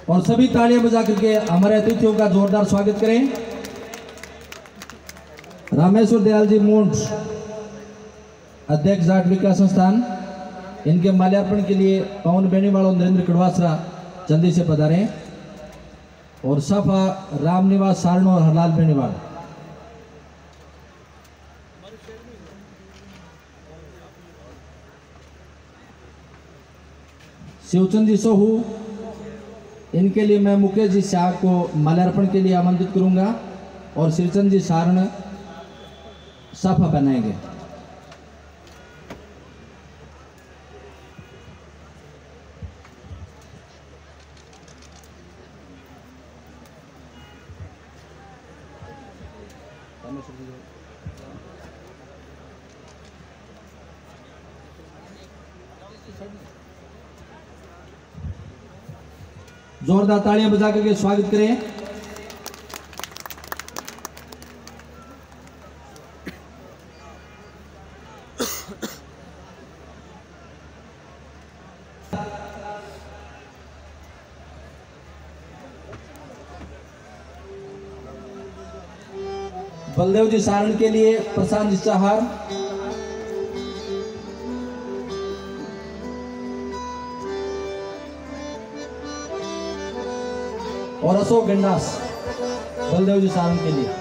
और सभी तालियां बजा करके हमारे अतिथियों का जोरदार स्वागत करें। रामेश्वर दयाल जी मूंड, अध्यक्ष जाट विकास संस्थान, इनके माल्यार्पण के लिए पवन बेनीवाल नरेंद्र कड़वासरा जल्दी से पधारें। और सफा रामनिवास सारणो और हरलाल बेनीवाल। शिवचंद जी सोहू, इनके लिए मैं मुकेश जी शाह को माल्यार्पण के लिए आमंत्रित करूंगा और श्रीचंद जी सारण साफा पहनाएंगे। जोरदार तालियां बजा करके स्वागत करें। बलदेव जी सारण के लिए प्रशांत जी चाहार, और अशोक गंडास बलदेव जी सारण के लिए।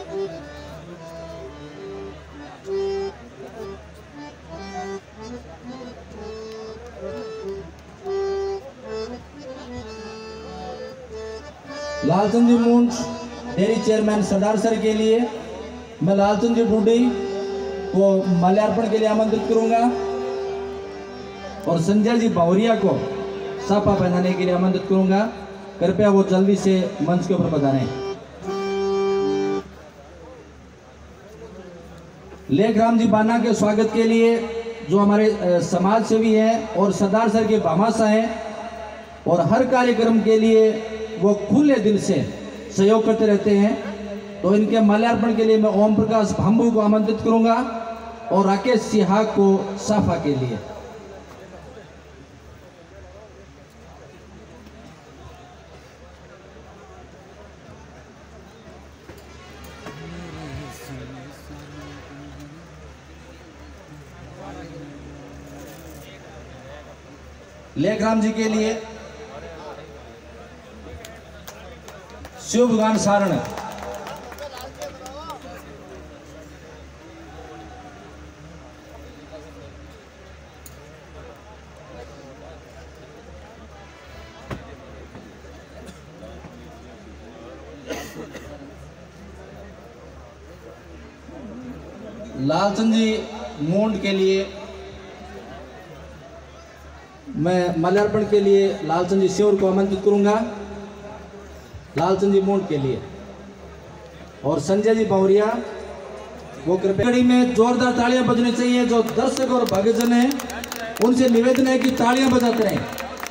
लालचंद जी मूंड डेयरी चेयरमैन सरदार सर के लिए मैं लालचंद जी ढूंढी को माल्यार्पण के लिए आमंत्रित करूंगा और संजय जी बावरिया को साफा पहनाने के लिए आमंत्रित करूंगा। कृपया वो जल्दी से मंच के ऊपर पधारें। लेखराम जी बाना के स्वागत के लिए जो हमारे समाज सेवी हैं और सरदार सर के भामाशाह हैं और हर कार्यक्रम के लिए वो खुले दिल से सहयोग करते रहते हैं, तो इनके माल्यार्पण के लिए मैं ओम प्रकाश भांबू को आमंत्रित करूंगा और राकेश सिहा को साफा के लिए। लेखराम जी के लिए शिव भगवान सारण, लालचंद जी मूंड के लिए मैं माल्यार्पण के लिए लालचंद जी श्योर को आमंत्रित करूंगा, लालचंद जी मूंड के लिए। और संजय जी बावरिया वो कृपया में जोरदार तालियां बजनी चाहिए। जो दर्शक और भक्तजन हैं उनसे निवेदन है कि तालियां बजाते रहें।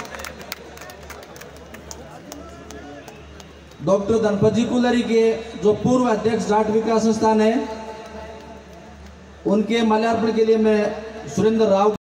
डॉक्टर धनपत जी कुलरी के जो पूर्व अध्यक्ष जाट विकास संस्थान है, उनके माल्यार्पण के लिए मैं सुरेंद्र राव